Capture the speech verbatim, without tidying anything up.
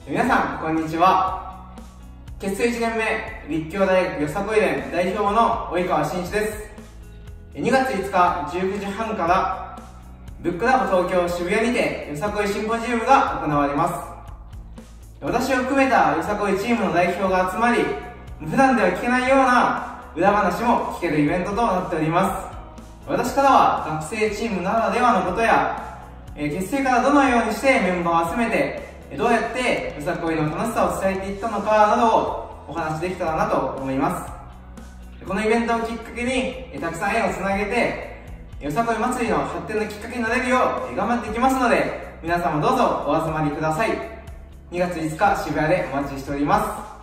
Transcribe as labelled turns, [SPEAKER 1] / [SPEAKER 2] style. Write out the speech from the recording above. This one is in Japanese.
[SPEAKER 1] 皆さんこんにちは。結成いちねんめ、立教大学よさこい連代表の及川慎一です。にがついつかじゅうくじはんからブックラボ東京渋谷にてよさこいシンポジウムが行われます。私を含めたよさこいチームの代表が集まり、普段では聞けないような裏話も聞けるイベントとなっております。私からは学生チームならではのことや、えー、結成からどのようにしてメンバーを集めて、どうやってよさこいの楽しさを伝えていったのかなどをお話しできたらなと思います。このイベントをきっかけに、えー、たくさん縁をつなげて、よさこい祭りの発展のきっかけになれるよう、えー、頑張っていきますので、皆さんもどうぞお集まりください。にがついつか渋谷でお待ちしております。